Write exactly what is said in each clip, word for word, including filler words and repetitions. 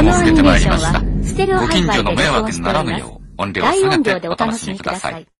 も更けてまいりました。ご近所の迷惑にならぬよう音量を下げてお楽しみください。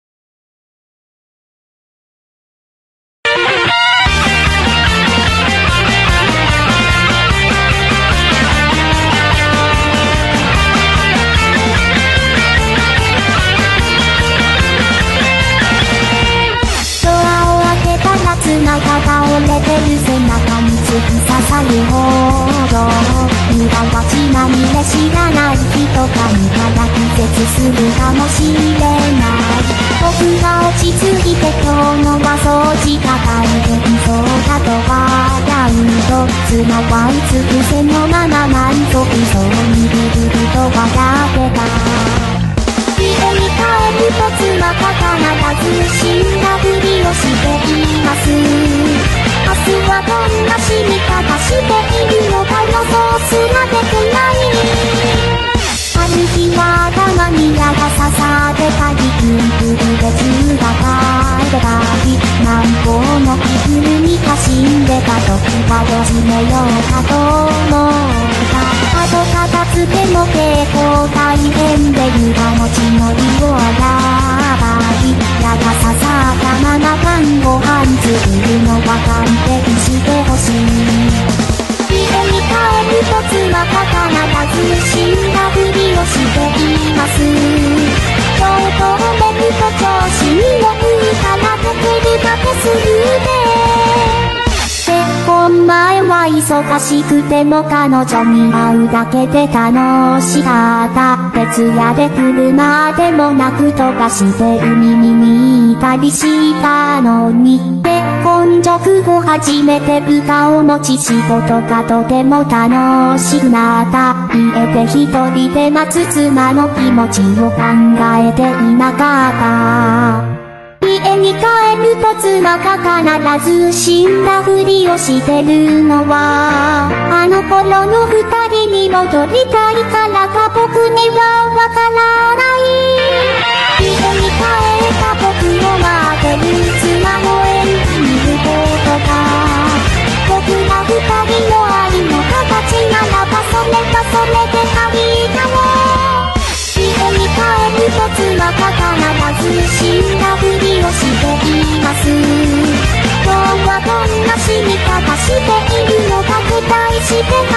夏が倒れてる背中に突き刺さるほど無駄はちまみれ知らない人が見たら気絶するかもしれない僕が落ち着いて今日のは掃除が大変そうだと笑うと綱はうつ伏せのまま満足そうにビビビと笑ってた家に帰ると妻が必ず死んだふりをしています明日はどんな死に方しているのか予想すらできないある日は頭に矢が刺さってたりピンクで銃が帰ってたり何個の着ぐるみが死んでた時はよじめようかと思った後片付けも結構大変で湯がのちのりを洗ばり矢が刺さったまま晩ご飯作るのは勘弁してほしい家に帰ると妻が必ず死んだふりをしています京都をめると調子に乗るから出てるだけするで結婚前は忙しくても彼女に会うだけで楽しかった徹夜で車でもなく飛ばして海に行ったりしたのに結婚直後初めて部下を持ち仕事がとても楽しくなった家で一人で待つ妻の気持ちを考えていなかった家に帰ると妻が必ず死んだふりをしてるのはあの頃の二人に戻りたいからか僕にはわからない家に帰った僕を待ってる妻を演じ見ることが僕ら二人の愛の形ならばそれはそれでありだろう家に帰ると妻が必ず死んだふりをしています今日はどんな死に方しているのか期待して